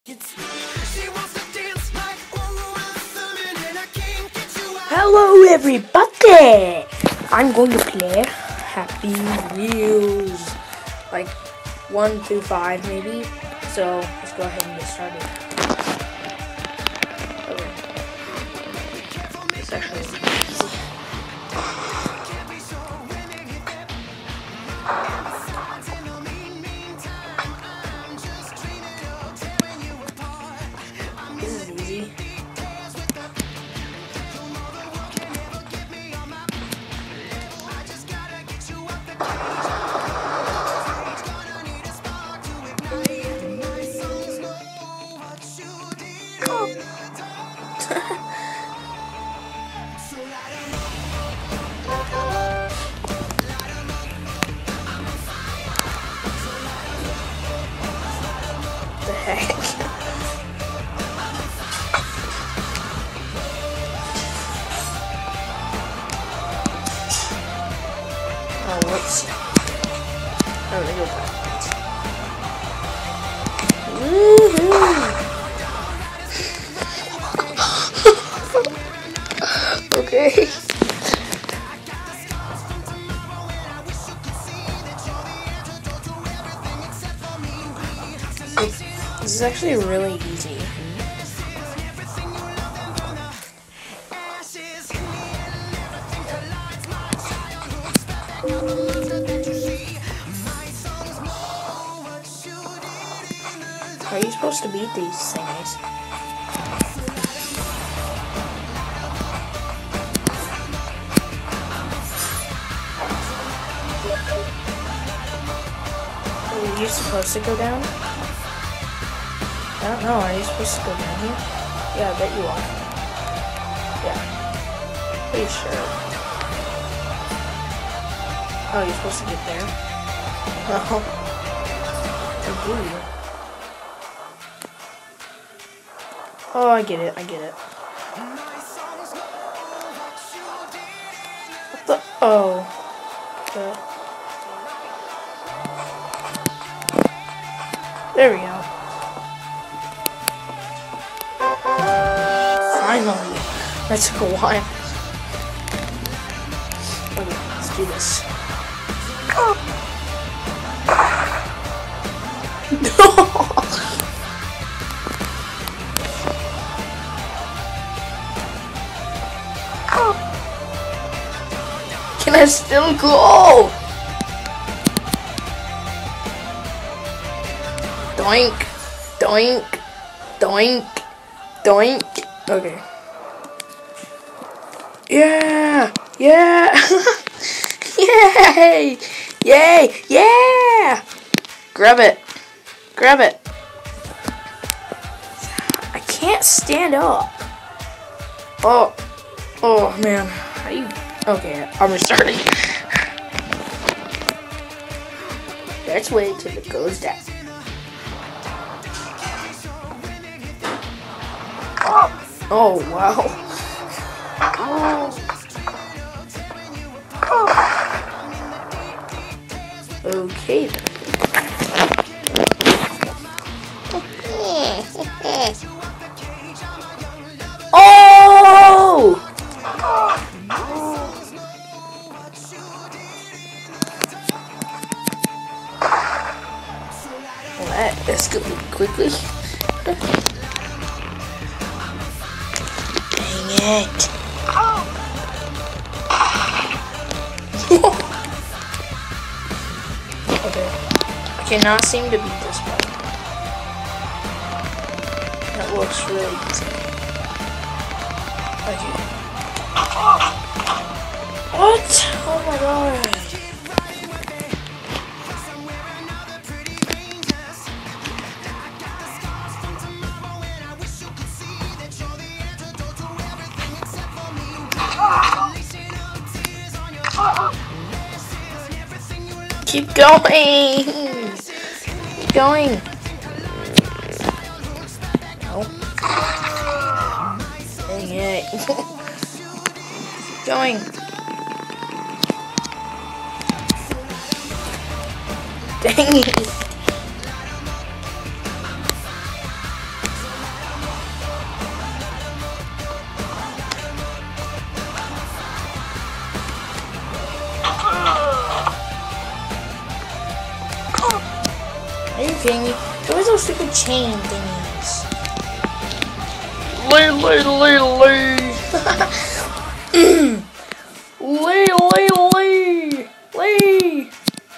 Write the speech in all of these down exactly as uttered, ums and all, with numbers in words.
Hello everybody! I'm going to play Happy Wheels, like one through five maybe, so let's go ahead and get started. Okay. It's actually easy. This is easy. The heck? Oh, whoops. Oh, they go backwards. Woohoo! Okay. This is actually really easy. How are you supposed to beat these things? Are you supposed to go down? I don't know, are you supposed to go down here? Yeah, I bet you are. Yeah. Pretty sure. Oh, you're supposed to get there? No. I do. Oh, I get it, I get it. What the? Oh. The... There we go. Finally. That took a while. Okay, let's do this. No! Can I still go? Doink, doink, doink, doink. Okay. Yeah! Yeah! Yay! Yay! Yeah! Grab it. Grab it. I can't stand up. Oh. Oh, man. How do you... Okay, I'm restarting. Let's wait till it goes down. Oh, wow. Okay, then. Oh! Well, that escalated quickly. Dang it. Okay. I cannot seem to beat this one. That looks really easy. Okay. What? Oh my god. Keep going! Keep going! No. Dang it. Keep going. Dang it. kidding me? What was those stupid chain thingies? Lay, lay, lay, lay. Lay, lay, lay. Lay.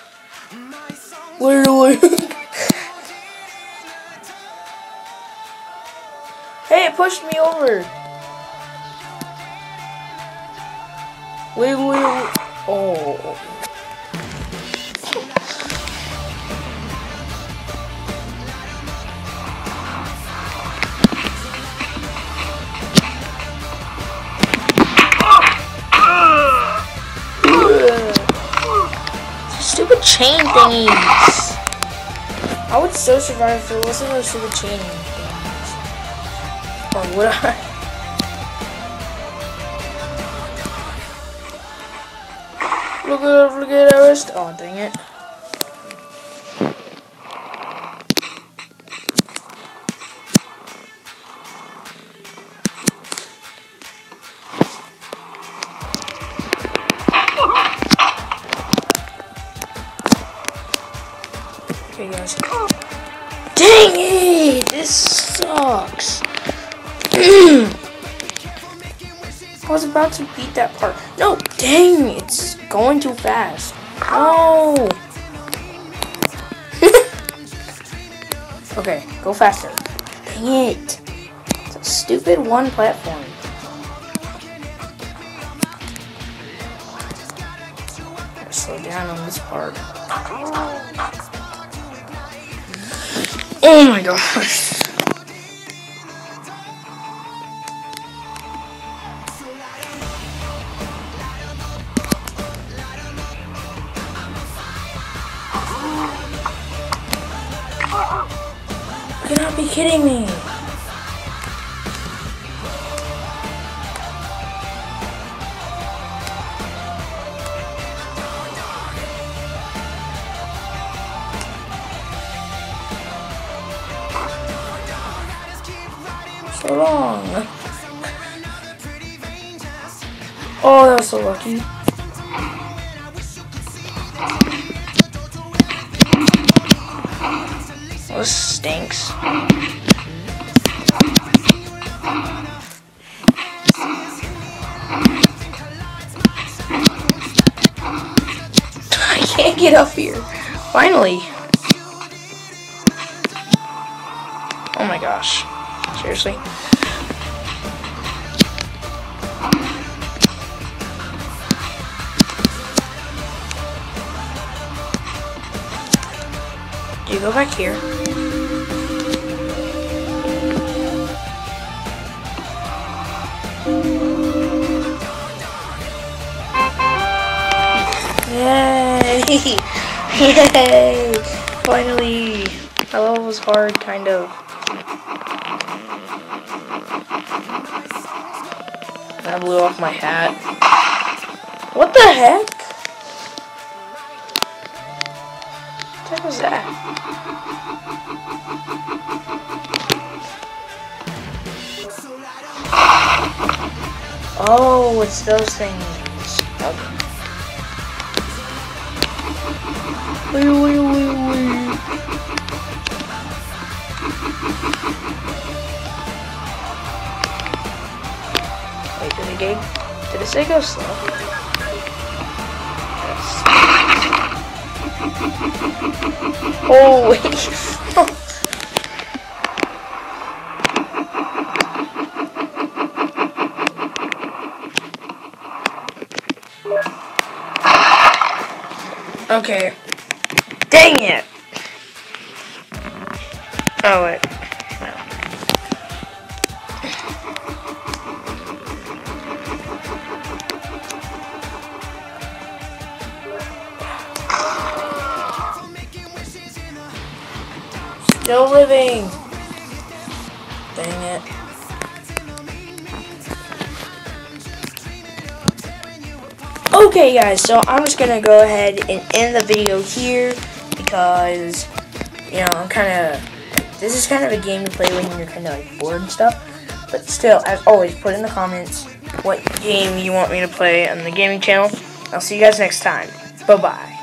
Lay, lay. Hey, it pushed me over. Lay, lay, lay. Oh. Stupid chain thingies. I would so survive if it wasn't those stupid chain thingies. Or would I? Look at look at our wrist. Oh dang it. Okay guys. Dang it! This sucks. I was about to beat that part. No, dang, it's going too fast. No. Okay, go faster. Dang it. It's a stupid one platform. Gotta slow down on this part. Oh my gosh. You cannot be kidding me. So long. Oh, that was so lucky. Oh, this stinks. I can't get up here. Finally. Oh my gosh. Seriously? Do you go back here? Yay! Yay! Finally! That level was hard, kind of. I blew off my hat. What the heck? What the heck was that? Oh, it's those things. Okay. Wee, wee, wee, wee. Wait, did it go? Did it say go slow? Yes. Oh wait. Okay. Dang it! Oh wait. No. Still living. Dang it. Okay guys, so I'm just gonna go ahead and end the video here because, you know, I'm kind of, this is kind of a game to play when you're kind of like bored and stuff. But still, as always, put in the comments what game you want me to play on the gaming channel. I'll see you guys next time. Bye bye.